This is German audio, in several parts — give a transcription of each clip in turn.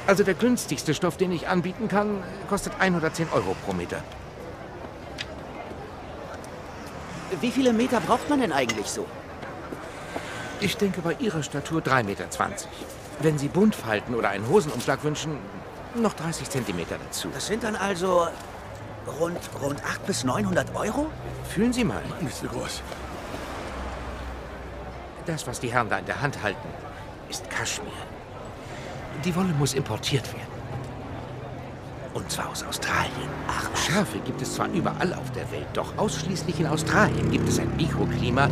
Also der günstigste Stoff, den ich anbieten kann, kostet 110 Euro pro Meter. Wie viele Meter braucht man denn eigentlich so? Ich denke bei Ihrer Statur 3,20 Meter. Wenn Sie bunt falten oder einen Hosenumschlag wünschen, noch 30 Zentimeter dazu. Das sind dann also rund 800 bis 900 Euro? Fühlen Sie mal. Nicht so groß. Das, was die Herren da in der Hand halten, ist Kaschmir. Die Wolle muss importiert werden. Und zwar aus Australien. Ach, Schafe gibt es zwar überall auf der Welt, doch ausschließlich in Australien gibt es ein Mikroklima,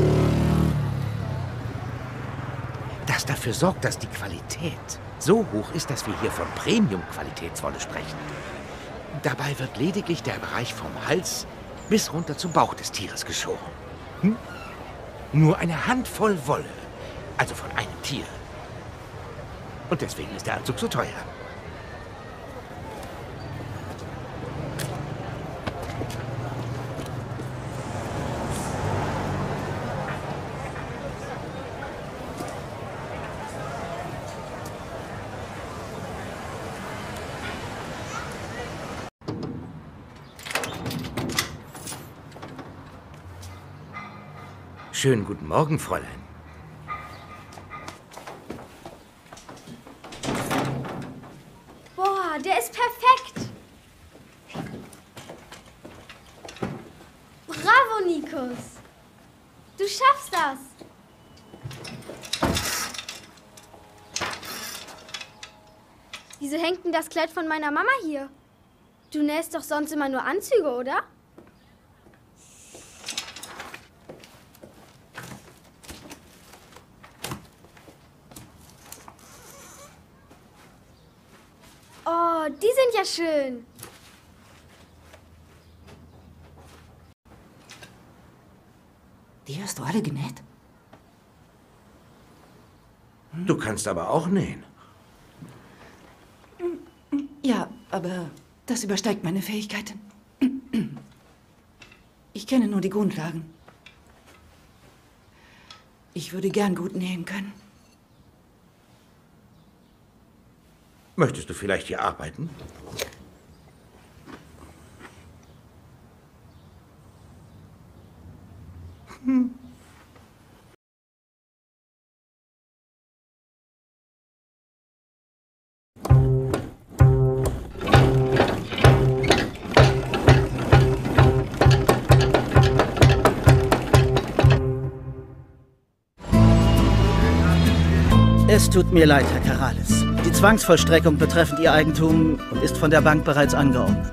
das dafür sorgt, dass die Qualität so hoch ist, dass wir hier von Premium-Qualitätswolle sprechen. Dabei wird lediglich der Bereich vom Hals bis runter zum Bauch des Tieres geschoren. Nur eine Handvoll Wolle, also von einem Tier. Und deswegen ist der Anzug so teuer. Schönen guten Morgen, Fräulein. Boah, der ist perfekt. Bravo, Nikos. Du schaffst das. Wieso hängt denn das Kleid von meiner Mama hier? Du nähst doch sonst immer nur Anzüge, oder? Oh, die sind ja schön. Die hast du alle genäht? Du kannst aber auch nähen. Ja, aber das übersteigt meine Fähigkeiten. Ich kenne nur die Grundlagen. Ich würde gern gut nähen können. Möchtest du vielleicht hier arbeiten? Es tut mir leid, Herr Karalis. Die Zwangsvollstreckung betreffend Ihr Eigentum ist von der Bank bereits angeordnet.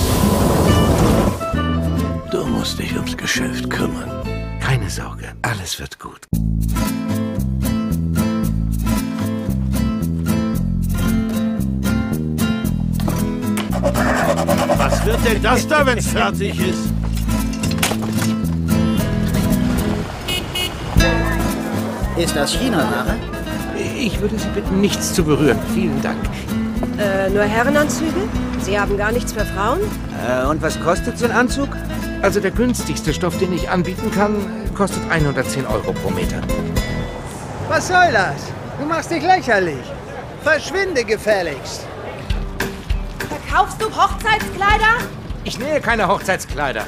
Du musst dich ums Geschäft kümmern. Keine Sorge, alles wird gut. Was wird denn das da, wenn es fertig ist? Ist das China-Ware? Ich würde Sie bitten, nichts zu berühren. Vielen Dank. Nur Herrenanzüge? Sie haben gar nichts für Frauen? Und was kostet so ein Anzug? Also der günstigste Stoff, den ich anbieten kann, kostet 110 Euro pro Meter. Was soll das? Du machst dich lächerlich. Verschwinde gefälligst. Verkaufst du Hochzeitskleider? Ich nähe keine Hochzeitskleider.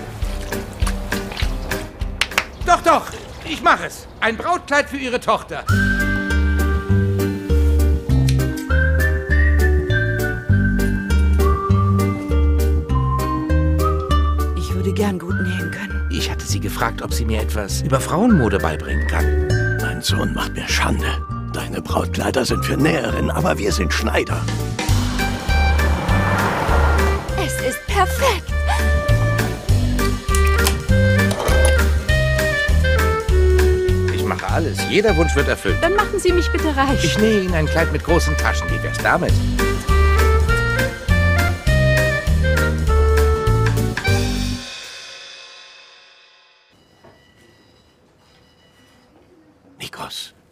Doch, doch, ich mache es. Ein Brautkleid für Ihre Tochter. Ich würde gern gut nähen können. Ich hatte sie gefragt, ob sie mir etwas über Frauenmode beibringen kann. Mein Sohn macht mir Schande. Deine Brautkleider sind für Näherinnen, aber wir sind Schneider. Es ist perfekt. Ich mache alles. Jeder Wunsch wird erfüllt. Dann machen Sie mich bitte reich. Ich nähe Ihnen ein Kleid mit großen Taschen. Wie wär's damit? Nikos,